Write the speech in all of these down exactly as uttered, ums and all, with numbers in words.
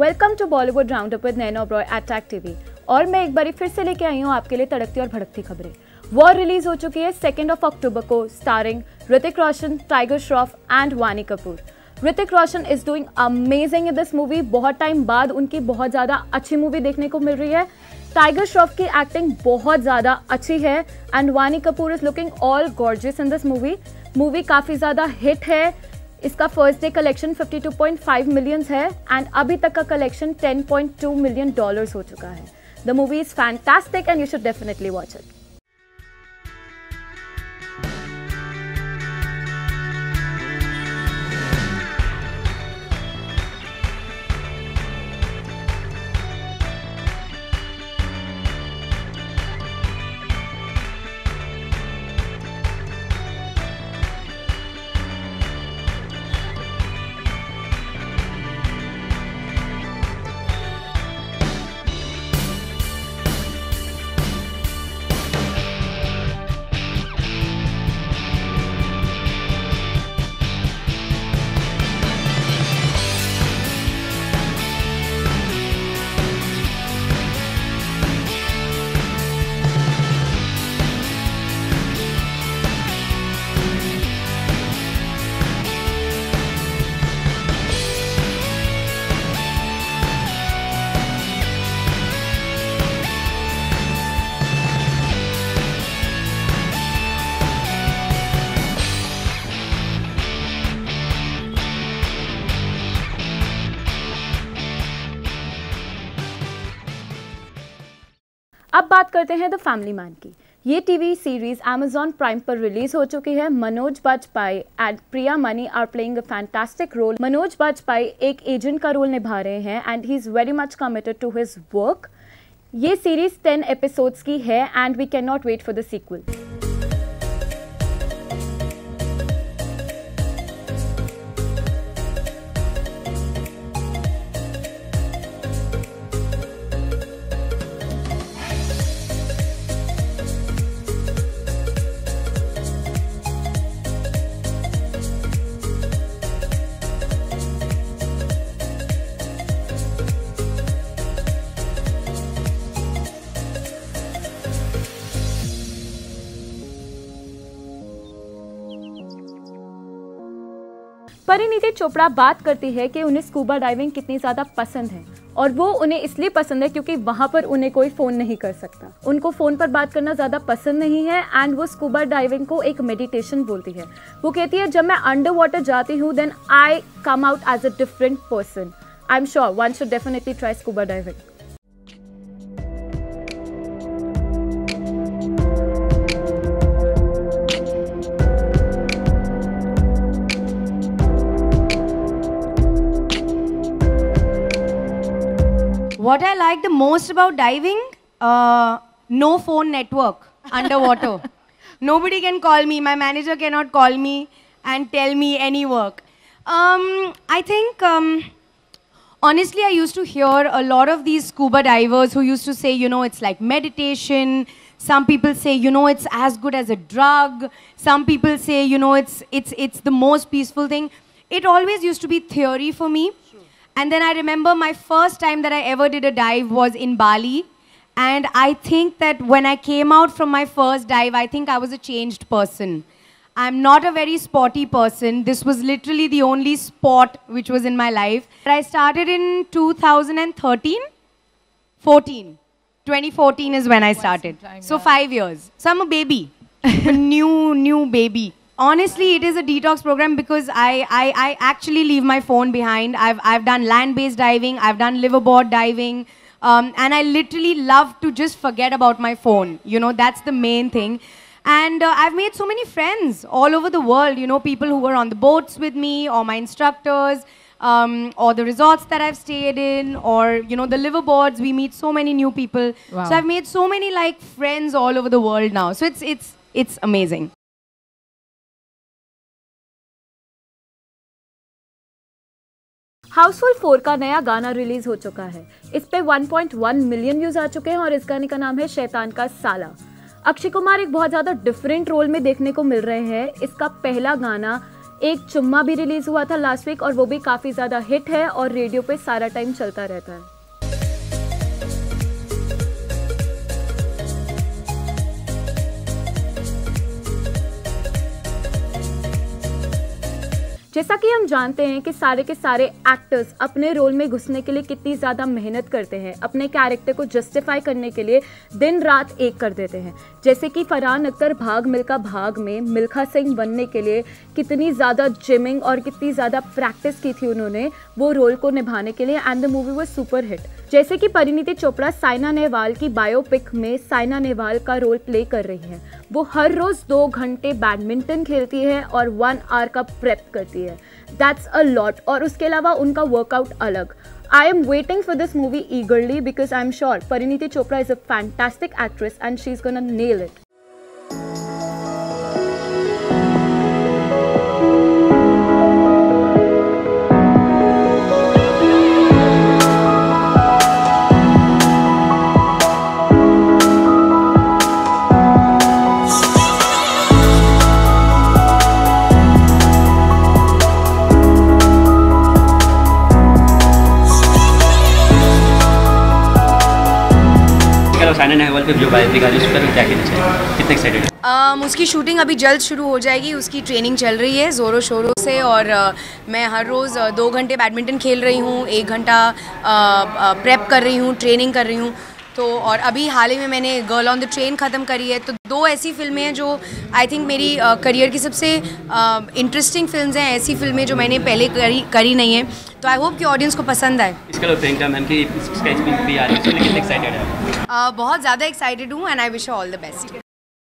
Welcome to Bollywood roundup with Naina Oberoi at Tag TV. और मैं एक बार फिर से लेके आई हूँ आपके लिए तड़कती और भड़कती खबरें। वॉर रिलीज हो चुकी है सेकेंड ऑफ अक्टूबर को, starring Hrithik Roshan, Tiger Shroff and Vaani Kapoor. Hrithik Roshan is doing amazing in this movie. बहुत टाइम बाद उनकी बहुत ज़्यादा अच्छी मूवी देखने को मिल रही है। टाइगर श्रॉफ की एक्टिंग बहुत ज़्यादा अच्छी है and Vaani Kapoor is looking all gorgeous in this movie. Movie काफ़ी ज़्यादा हिट है। इसका फर्स्ट डे कलेक्शन बावन पॉइंट पाँच मिलियंस है एंड अभी तक का कलेक्शन दस पॉइंट दो मिलियन डॉलर्स हो चुका है। The movie is fantastic and you should definitely watch it. अब बात करते हैं द फैमिली मैन की। ये टीवी सीरीज अमेजॉन प्राइम पर रिलीज हो चुकी है। Manoj Bajpayee and Priya Mani are playing a fantastic role. Manoj Bajpayee एक एजेंट का रोल निभा रहे हैं and he is very much committed to his work. ये सीरीज टेन एपिसोड्स की है and we can not wait for the sequel. Parineeti Chopra बात करती है कि उन्हें स्कूबा डाइविंग कितनी ज़्यादा पसंद है और वो उन्हें इसलिए पसंद है क्योंकि वहाँ पर उन्हें कोई फ़ोन नहीं कर सकता। उनको फ़ोन पर बात करना ज़्यादा पसंद नहीं है एंड वो स्कूबा डाइविंग को एक मेडिटेशन बोलती है। वो कहती है जब मैं अंडर वाटर जाती हूँ then I come out as a different person. I am sure one should definitely try scuba diving. What I like the most about diving, uh, no phone network underwater. Nobody can call me. My manager cannot call me and tell me any work. Um, I think, um, honestly, I used to hear a lot of these scuba divers who used to say, you know, it's like meditation. Some people say, you know, it's as good as a drug. Some people say, you know, it's, it's, it's the most peaceful thing. It always used to be theory for me. And then I remember my first time that I ever did a dive was in Bali. And I think that when I came out from my first dive, I think I was a changed person. I'm not a very sporty person. This was literally the only sport which was in my life. I started in two thousand thirteen, fourteen. twenty fourteen is when I started. Time, so yeah. five years. So I'm a baby, a new, new baby. Honestly, it is a detox program because I, I, I actually leave my phone behind. I've, I've done land-based diving, I've done liverboard diving, um, and I literally love to just forget about my phone. You know, that's the main thing. And uh, I've made so many friends all over the world, you know, people who were on the boats with me, or my instructors, um, or the resorts that I've stayed in, or, you know, the liverboards. We meet so many new people. Wow. So I've made so many, like, friends all over the world now. So it's, it's, it's amazing. Housefull four का नया गाना release हो चुका है। इस पे one point one million views आ चुके हैं और इस गाने का नाम है शैतान का साला। अक्षय कुमार एक बहुत ज़्यादा डिफरेंट रोल में देखने को मिल रहे हैं। इसका पहला गाना एक चुम्मा भी रिलीज हुआ था लास्ट वीक और वो भी काफ़ी ज़्यादा हिट है और रेडियो पे सारा टाइम चलता रहता है। जैसा कि हम जानते हैं कि सारे के सारे एक्टर्स अपने रोल में घुसने के लिए कितनी ज़्यादा मेहनत करते हैं, अपने कैरेक्टर को जस्टिफाई करने के लिए दिन रात एक कर देते हैं। जैसे कि फरहान अख्तर भाग मिल्खा भाग में मिल्खा सिंह बनने के लिए कितनी ज़्यादा जिमिंग और कितनी ज़्यादा प्रैक्टिस की थी उन्होंने वो रोल को निभाने के लिए, and the movie was super hit. जैसे कि परिणीति चोपड़ा साइना नेहवाल की बायोपिक में साइना नेहवाल का रोल प्ले कर रही हैं। वो हर रोज़ दो घंटे बैडमिंटन खेलती है और वन आवर का प्रेप करती है। That's a lot. और उसके अलावा उनका वर्कआउट अलग। I am waiting for this movie eagerly because I am sure Parineeti Chopra is a fantastic actress and she is gonna nail it. Saina Nehwal पे जो बायोपिक आ रही है उस पर क्या कहना चाहिए, कितने एक्साइटेड है? um, उसकी शूटिंग अभी जल्द शुरू हो जाएगी। उसकी ट्रेनिंग चल रही है ज़ोरों शोरों से और uh, मैं हर रोज़ uh, दो घंटे बैडमिंटन खेल रही हूँ, एक घंटा प्रेप uh, uh, कर रही हूँ, ट्रेनिंग कर रही हूँ। तो और अभी हाल ही में मैंने गर्ल ऑन द ट्रेन ख़त्म करी है। तो दो ऐसी फिल्में हैं जो आई थिंक मेरी करियर uh, की सबसे इंटरेस्टिंग uh, फिल्म्स हैं, ऐसी फिल्में जो मैंने पहले करी करी नहीं है। तो आई होप कि ऑडियंस को पसंद आए। इसके अलावा प्रियंका मैम की स्केच भी आ रही है, उसके लिए कितने एक्साइटेड है? Uh, बहुत ज़्यादा एक्साइटेड हूँ and I wish all the best.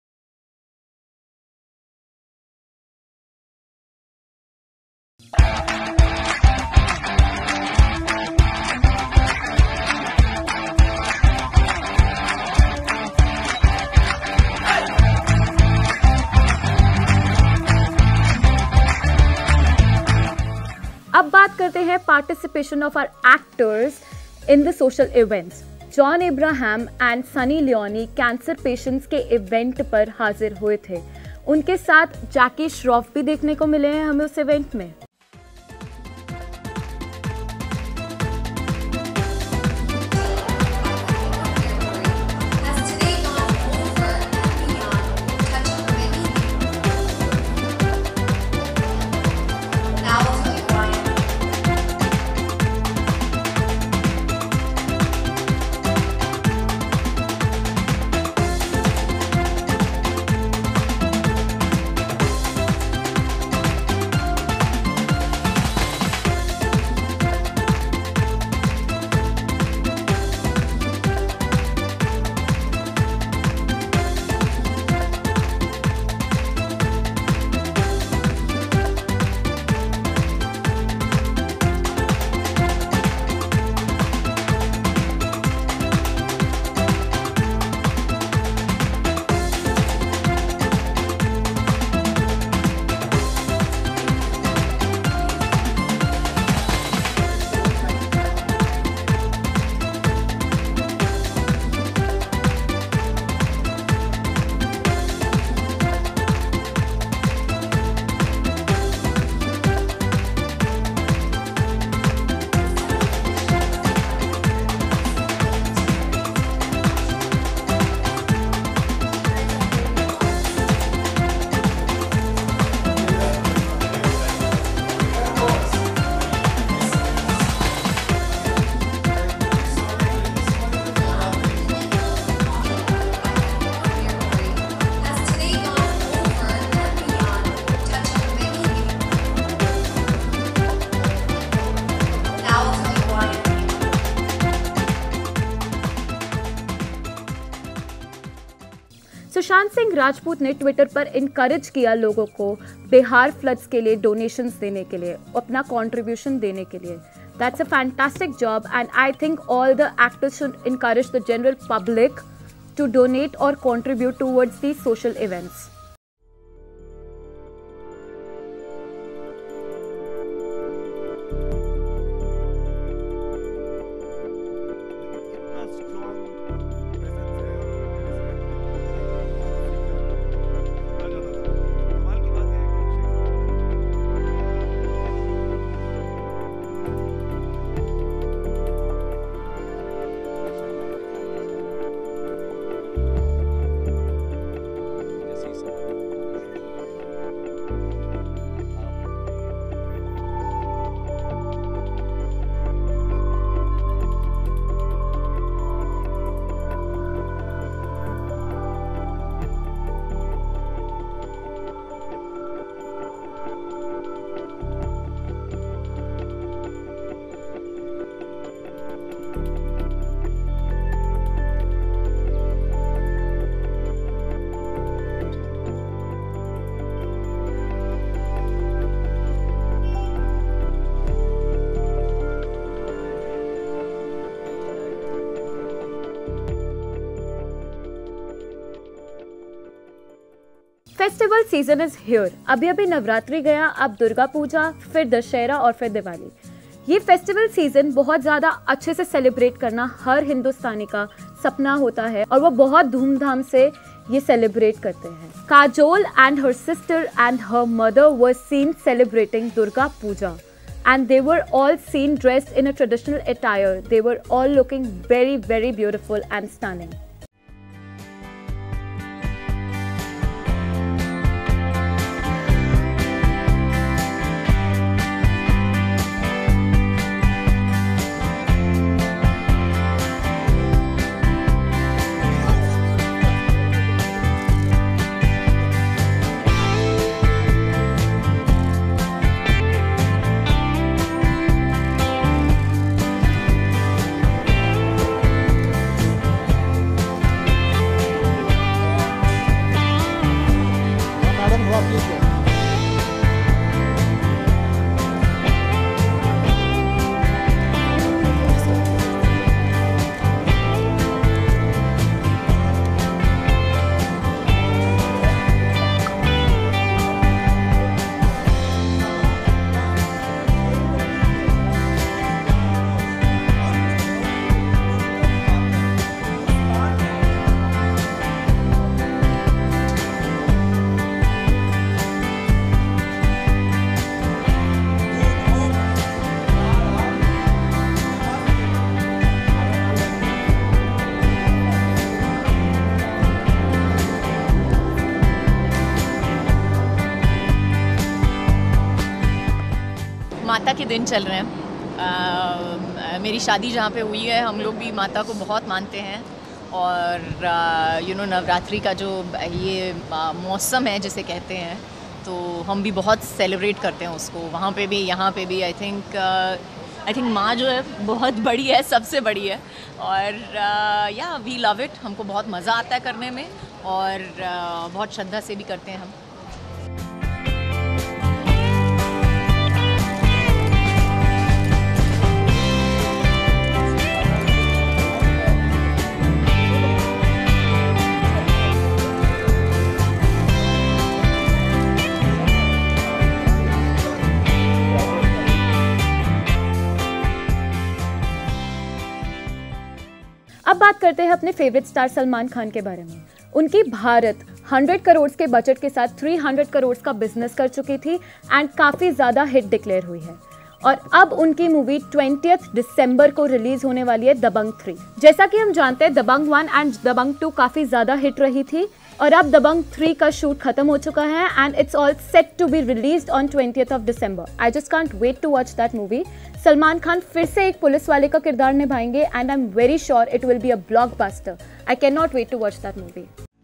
अब बात करते हैं participation of our actors in the social events. John Abraham and Sunny Leone cancer patients के इवेंट पर हाजिर हुए थे। उनके साथ जैकी श्रॉफ भी देखने को मिले हैं हमें उस इवेंट में। सुशांत सिंह राजपूत ने ट्विटर पर इनकरेज किया लोगों को बिहार फ्लड्स के लिए डोनेशंस देने के लिए, अपना कंट्रीब्यूशन देने के लिए। That's a fantastic job and I think all the actors should encourage the general public to donate or contribute towards these social events. Festival season is here. अभी अभी नवरात्रि गया, अब दुर्गा पूजा, फिर दशहरा और फिर दिवाली। ये फेस्टिवल सीजन बहुत ज़्यादा अच्छे से सेलिब्रेट करना हर हिंदुस्तानी का सपना होता है और वो बहुत धूमधाम से ये सेलिब्रेट करते हैं। Kajol and her sister and her mother were seen celebrating Durga Puja and they were all seen dressed in a traditional attire. They were all looking very very beautiful and stunning. माता के दिन चल रहे हैं। आ, मेरी शादी जहाँ पे हुई है, हम लोग भी माता को बहुत मानते हैं और यू नो नवरात्रि का जो ये मौसम है जिसे कहते हैं, तो हम भी बहुत सेलिब्रेट करते हैं उसको। वहाँ पे भी यहाँ पे भी आई थिंक आई थिंक माँ जो है बहुत बड़ी है, सबसे बड़ी है और या वी लव इट। हमको बहुत मज़ा आता है करने में और uh, बहुत श्रद्धा से भी करते हैं हम। अब बात करते हैं अपने फेवरेट स्टार सलमान खान के बारे में। उनकी भारत सौ करोड़ के बजट के साथ तीन सौ करोड़ का बिजनेस कर चुकी थी एंड काफ़ी ज़्यादा हिट डिक्लेयर हुई है और अब उनकी मूवी बीसवीं दिसंबर को रिलीज होने वाली है दबंग थ्री। जैसा कि हम जानते हैं Dabangg one and Dabangg two काफ़ी ज़्यादा हिट रही थी और अब दबंग थ्री का शूट खत्म हो चुका है and it's all set to be released on twentieth of December. I just can't wait to watch that movie. Salman Khan फिर से एक पुलिस वाले का किरदार निभाएंगे and I am very sure it will be a blockbuster. I can not wait to watch that movie.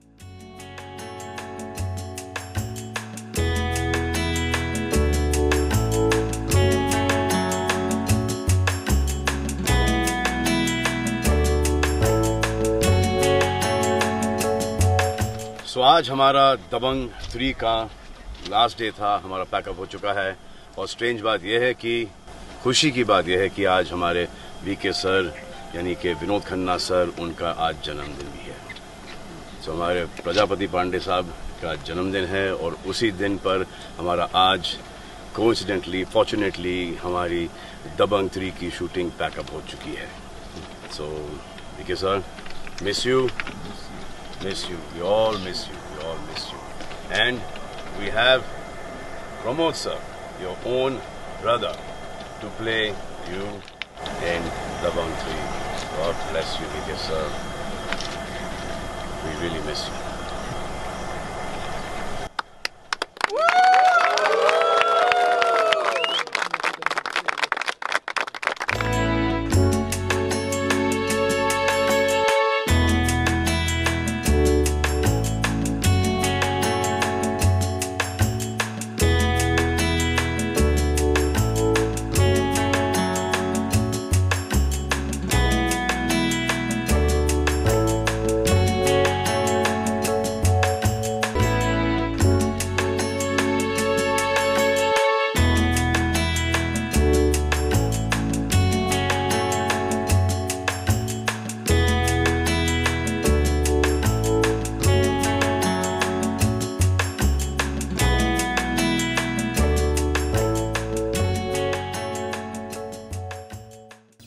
तो आज हमारा दबंग थ्री का लास्ट डे था, हमारा पैकअप हो चुका है और स्ट्रेंज बात यह है कि खुशी की बात यह है कि आज हमारे वीके सर यानी कि विनोद खन्ना सर, उनका आज जन्मदिन भी है। तो हमारे प्रजापति पांडे साहब का जन्मदिन है और उसी दिन पर हमारा आज कोइंसिडेंटली फॉर्चुनेटली हमारी दबंग थ्री की शूटिंग पैकअप हो चुकी है। So VK sir, miss you miss you, we all miss you, we all miss you. And we have Pramod sir, your own brother, to play you in Dabangg three. God bless you, Vijay sir. We really miss you.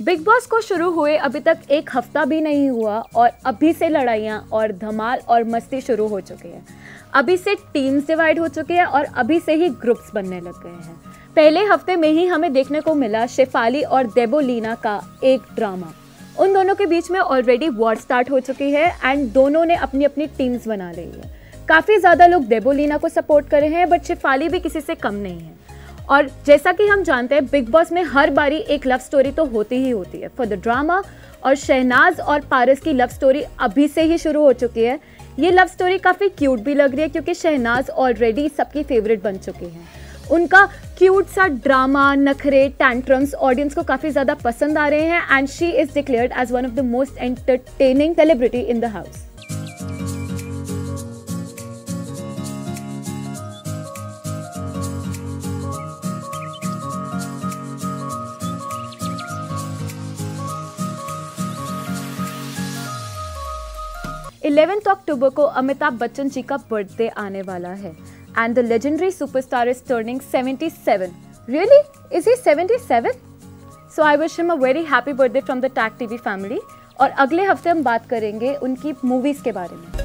Bigg Boss को शुरू हुए अभी तक एक हफ्ता भी नहीं हुआ और अभी से लड़ाइयाँ और धमाल और मस्ती शुरू हो चुकी है। अभी से टीम्स डिवाइड हो चुकी है और अभी से ही ग्रुप्स बनने लग गए हैं। पहले हफ्ते में ही हमें देखने को मिला शेफाली और देबोलीना का एक ड्रामा। उन दोनों के बीच में ऑलरेडी वॉर स्टार्ट हो चुकी है एंड दोनों ने अपनी अपनी टीम्स बना ली है। काफ़ी ज़्यादा लोग देबोलीना को सपोर्ट कर रहे हैं, बट शेफाली भी किसी से कम नहीं है। और जैसा कि हम जानते हैं, बिग बॉस में हर बारी एक लव स्टोरी तो होती ही होती है फॉर द ड्रामा, और शहनाज और पारस की लव स्टोरी अभी से ही शुरू हो चुकी है। ये लव स्टोरी काफ़ी क्यूट भी लग रही है क्योंकि शहनाज ऑलरेडी सबकी फेवरेट बन चुकी हैं। उनका क्यूट सा ड्रामा, नखरे, टैंट्रम्स ऑडियंस को काफ़ी ज़्यादा पसंद आ रहे हैं and she is declared as one of the most entertaining celebrity in the house. Eleventh October को अमिताभ बच्चन जी का बर्थडे आने वाला है and the legendary superstar is turning seventy seven. Really, is he seventy seven? So I wish him a very happy birthday from the Tag TV family. और अगले हफ्ते हम बात करेंगे उनकी मूवीज के बारे में।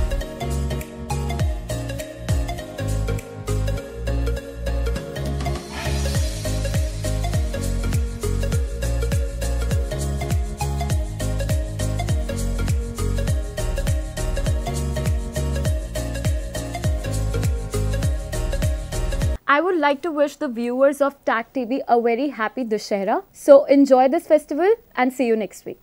I would like to wish the viewers of Tag T V a very happy Dussehra. So enjoy this festival and see you next week.